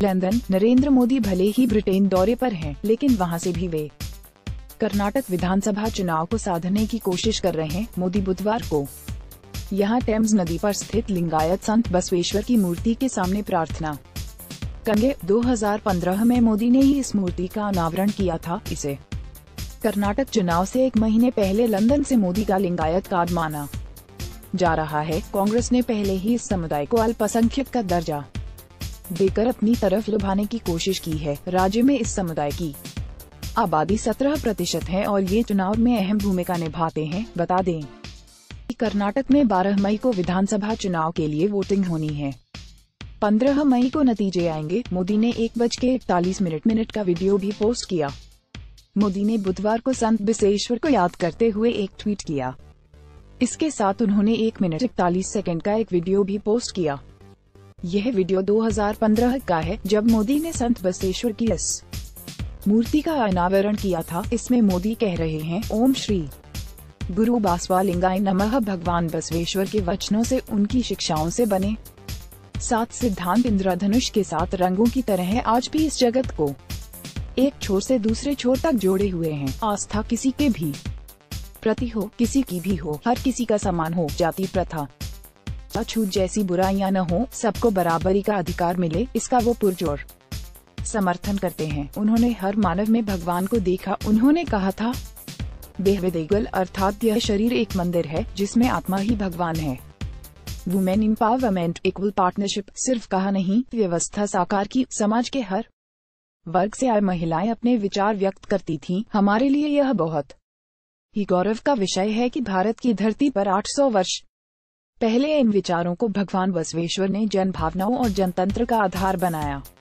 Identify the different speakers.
Speaker 1: अभिनंदन। नरेंद्र मोदी भले ही ब्रिटेन दौरे पर हैं, लेकिन वहां से भी वे कर्नाटक विधानसभा चुनाव को साधने की कोशिश कर रहे हैं। मोदी बुधवार को यहां टेम्स नदी पर स्थित लिंगायत संत बसवेश्वर की मूर्ति के सामने प्रार्थना करेंगे। 2015 में मोदी ने ही इस मूर्ति का अनावरण किया था। इसे कर्नाटक चुनाव से एक महीने पहले लंदन से मोदी का लिंगायत कार्ड माना जा रहा है। कांग्रेस ने पहले ही इस समुदाय को अल्पसंख्यक का दर्जा देकर अपनी तरफ लुभाने की कोशिश की है। राज्य में इस समुदाय की आबादी 17% है और ये चुनाव में अहम भूमिका निभाते हैं। बता दें कि कर्नाटक में 12 मई को विधानसभा चुनाव के लिए वोटिंग होनी है। 15 मई को नतीजे आएंगे। मोदी ने 1:41 का वीडियो भी पोस्ट किया। मोदी ने बुधवार को संत बसवेश्वर को याद करते हुए एक ट्वीट किया। इसके साथ उन्होंने 1:41 का एक वीडियो भी पोस्ट किया। यह वीडियो 2015 का है, जब मोदी ने संत बसवेश्वर की इस मूर्ति का अनावरण किया था। इसमें मोदी कह रहे हैं, ओम श्री गुरु बासवा लिंगाय नमः। भगवान बसवेश्वर के वचनों से, उनकी शिक्षाओं से बने 7 सिद्धांत इंद्रधनुष के 7 रंगों की तरह आज भी इस जगत को एक छोर से दूसरे छोर तक जोड़े हुए हैं। आस्था किसी के भी प्रति हो, किसी की भी हो, हर किसी का समान हो, जाति प्रथा छूत जैसी बुराइयां न हो, सबको बराबरी का अधिकार मिले, इसका वो पुरजोर समर्थन करते हैं। उन्होंने हर मानव में भगवान को देखा। उन्होंने कहा था, देहवेदेगल अर्थात यह शरीर एक मंदिर है जिसमें आत्मा ही भगवान है। वुमेन एम्पावरमेंट, इक्वल पार्टनरशिप सिर्फ कहा नहीं, व्यवस्था साकार की। समाज के हर वर्ग से आए महिलाएं अपने विचार व्यक्त करती थीं। हमारे लिए यह बहुत ही गौरव का विषय है कि भारत की धरती पर 800 वर्ष पहले इन विचारों को भगवान बसवेश्वर ने जन भावनाओं और जनतंत्र का आधार बनाया।